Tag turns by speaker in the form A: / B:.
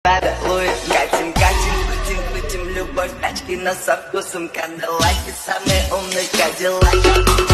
A: Целует, катим, катим, крутим, любовь, тачки, но со вкусом кандалаки, самые умные кадиллаки.